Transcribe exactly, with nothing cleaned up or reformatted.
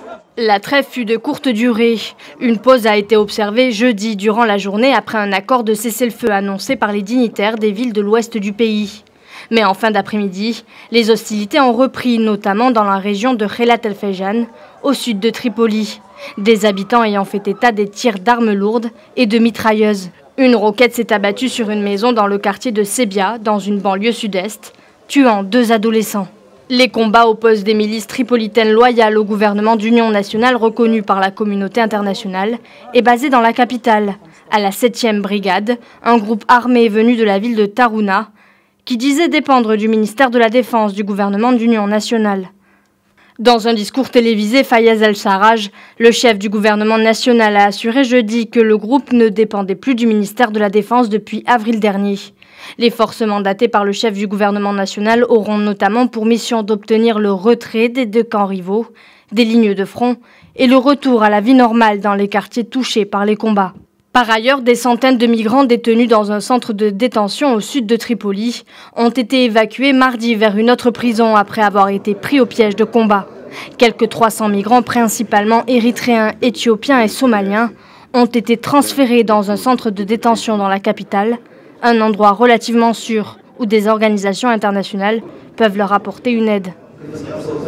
La trêve fut de courte durée. Une pause a été observée jeudi durant la journée après un accord de cessez-le-feu annoncé par les dignitaires des villes de l'ouest du pays. Mais en fin d'après-midi, les hostilités ont repris, notamment dans la région de Khelat El Fayjan, au sud de Tripoli. Des habitants ayant fait état des tirs d'armes lourdes et de mitrailleuses. Une roquette s'est abattue sur une maison dans le quartier de Sebia, dans une banlieue sud-est, tuant deux adolescents. Les combats opposent des milices tripolitaines loyales au gouvernement d'union nationale reconnu par la communauté internationale et basé dans la capitale, à la septième brigade, un groupe armé venu de la ville de Tarhouna, qui disait dépendre du ministère de la Défense du gouvernement d'union nationale. Dans un discours télévisé, Fayez El-Sarraj, le chef du gouvernement national, a assuré jeudi que le groupe ne dépendait plus du ministère de la Défense depuis avril dernier. Les forces mandatées par le chef du gouvernement national auront notamment pour mission d'obtenir le retrait des deux camps rivaux, des lignes de front et le retour à la vie normale dans les quartiers touchés par les combats. Par ailleurs, des centaines de migrants détenus dans un centre de détention au sud de Tripoli ont été évacués mardi vers une autre prison après avoir été pris au piège de combat. Quelques trois cents migrants, principalement érythréens, éthiopiens et somaliens, ont été transférés dans un centre de détention dans la capitale, un endroit relativement sûr où des organisations internationales peuvent leur apporter une aide.